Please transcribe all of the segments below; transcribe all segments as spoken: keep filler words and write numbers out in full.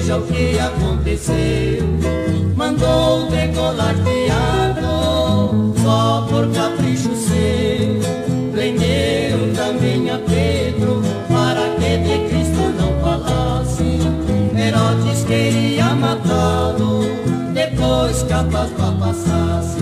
veja o que aconteceu. Mandou decolar Tiago só por capricho seu. Prenderam também a Pedro para que de Cristo não falasse. Herodes queria matá-lo depois que a Páscoa passasse.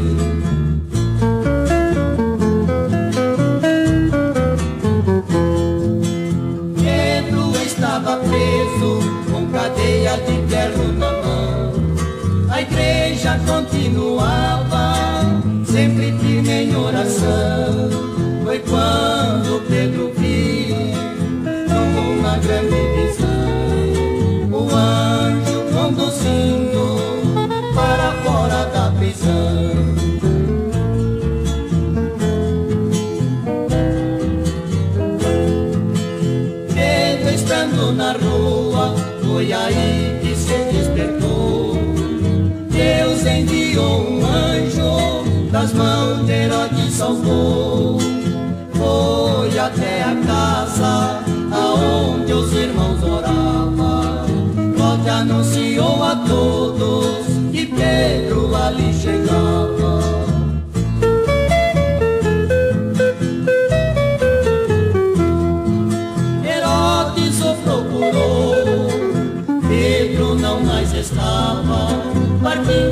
Estava preso com cadeia de ferro na mão. A igreja continuava sempre firme em oração. Foi quando Pedro viu numa grande visão o anjo conduzindo para fora da prisão. Estando na rua, foi aí que se despertou. Deus enviou um anjo, das mãos de Herodes salvou. Foi até a casa aonde os irmãos oravam. Logo anunciou a todos que Pedro ali chegava. Pedro não mais estava, partiu